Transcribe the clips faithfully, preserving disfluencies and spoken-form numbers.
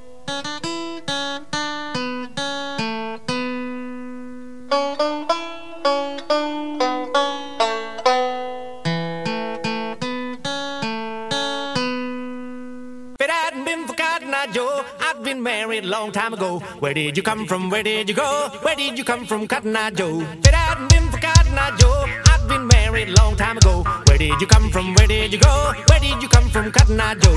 Joe, I've been married a long time ago. Where did you come from? Where did you go? Where did you come from, Cotton Eye Joe? If it hadn't been for Cotton Eye Joe, I've been married a long time ago. Where did you come from? Where did you go? Where did you come from, Cotton Eye Joe?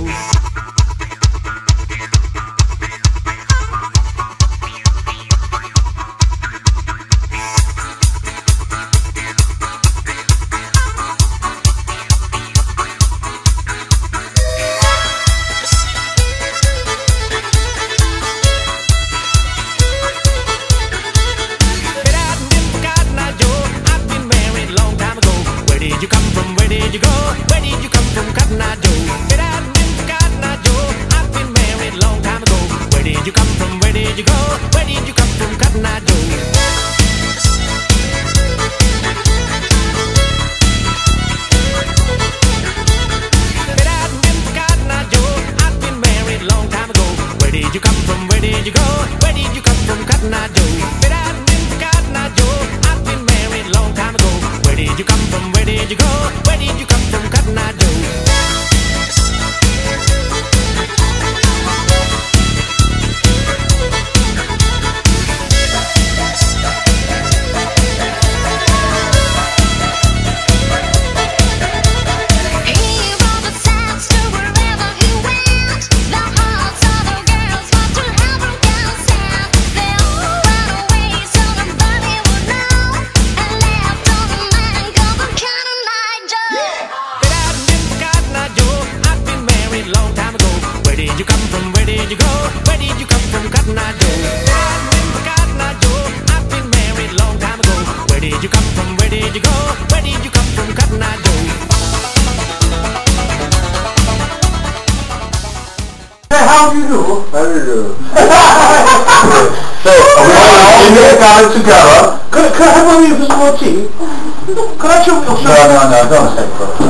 Where did you come from? Where did you go? Where did you come from, Cotton Eye Joe? If it hadn't been for Cotton Eye Joe, I've been married a long time ago. Where did you come from? Where did you go? Where did you come from, Cotton Eye Joe? If it hadn't been for Cotton Eye Joe, I've been married a long time ago. Where did you come from? Where did you go? Where did you come from, Cotton Eye Joe? If it hadn't been for Cotton Eye Joe, I've been married a long time ago. Where did you come from? Where did you go? Where did you come from, Cotton Eye Joe? Where did you come from? Where did you go? Where did you come from, Cotton Eye Joe? I've been for Cotton Eye Joe. I've been married a long time ago. Where did you come from? Where did you go? Where did you come from, Cotton Eye Joe? Hey, how do you do? How do you do? So, we all in here gathered together. Could, could I have one of you for some more tea? Could I choke your No, no, no, don't say so.